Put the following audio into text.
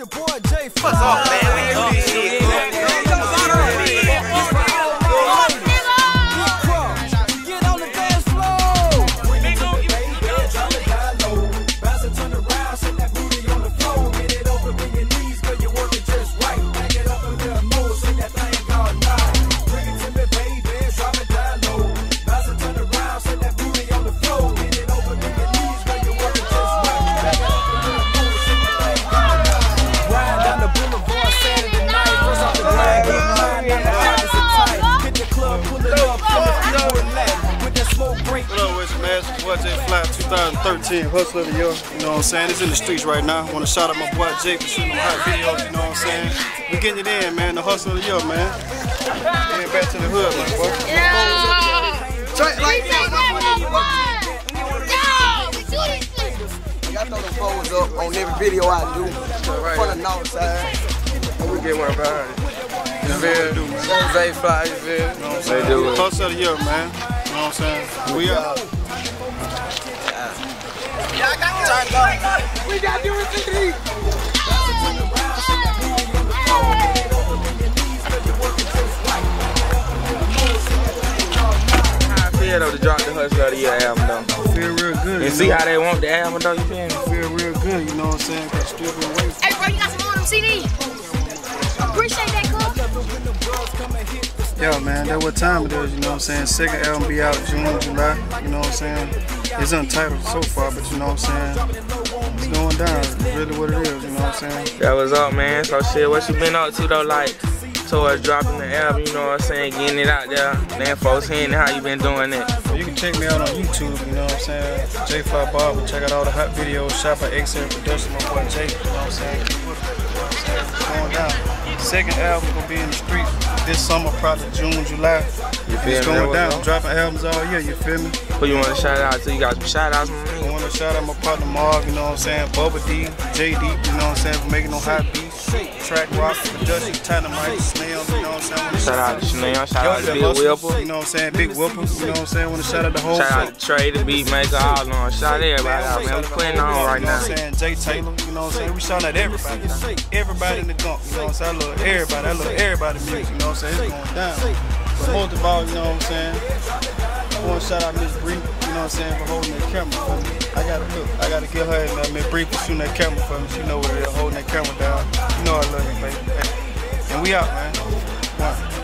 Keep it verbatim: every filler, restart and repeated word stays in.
your boy Jay Fly. What's up, man? We in this shit. Get on the dance floor. Drop it down low. Bounce and turn around, shake that booty on the floor. Get it over in your knees, girl, you're working just right. Back it up a little more, shake that thing all night. Bring it to me, baby. Drop it down low. Bounce and turn around, shake that booty on the floor. Get it over in your knees, girl, you're working just right. Back it up a little more, shake that thing all night. Ride down the boulevard Saturday night. First off the grind, get mine down the pockets are tight. Hit the club, pull it up, pull it up, relax. With that smoke break. What up, with you, man? It's your boy Jay Fly, twenty thirteen Hustler of the Year. You know what I'm saying? It's in the streets right now. I want to shout out my boy Jay for shooting them hot videos. You know what I'm saying? We getting it in, man. The Hustler of the Year, man. Getting back to the hood, man, boy. Yeah. Try it like Y'all throw them phones up on every video I do. right. For the north side. We get one behind it. You feel? Jay Fly, you feel? You know what I'm saying? Hustler of the Year, man. You know what I'm saying? We out. We got you in C D. How I feel though to drop the Hustler of the Year album though? Feel real good. And see how they want the album though, you feel me? Feel real good, you know what I'm saying? Cause still been waiting. Hey bro, you got some more of them C Ds? Appreciate that, cuz. Yeah, man, that's what time it is, you know what I'm saying? Second album be out June, July, you know what I'm saying? It's untitled so far, but you know what I'm saying? It's going down, it's really what it is, you know what I'm saying? That was up, man. So shit, what you been up to though, like, towards dropping the album, you know what I'm saying? Getting it out there, then folks hearing how you been doing that. So you can check me out on YouTube, you know what I'm saying? Jay Fly Barber, check out all the hot videos, shot by X L Production, my boy Jay, you know what I'm saying? Keep with it, you know what I'm saying? It's going down. Second album gonna be in the street this summer, probably June, July. You feel It's me? going down, Up? dropping albums all year, you feel me? Who you want to shout out to? You got some shout outs, man? I want to shout out my partner Marv, you know what I'm saying? Bubba D, J D, you know what I'm saying? For making them hot beats, track rock, production, Dynamite, Snail, you know what I'm saying? I wanna Shout out to Chanel, shout out to Young Big Hustle, Whipper. you know what I'm saying? Big Whipper, you know what I'm saying? I want to shout out the whole Shout out to Trey, the beat maker, all on. Shout out everybody out, man. We putting on right You know now. what I'm saying? Jay Taylor, you know what I'm saying? We shouting at everybody. Everybody in the gunk, you know what I'm saying? I love everybody. I love everybody music, you know what I'm saying? It's going down. But most of all, you know what I'm saying? I want to shout out Miss Bree, you know what I'm saying, for holding that camera for me. I gotta look, I gotta give her and Miss Bree for shooting that camera for me. She know what it is, holding that camera down. You know I love you, baby. And we out, man. One.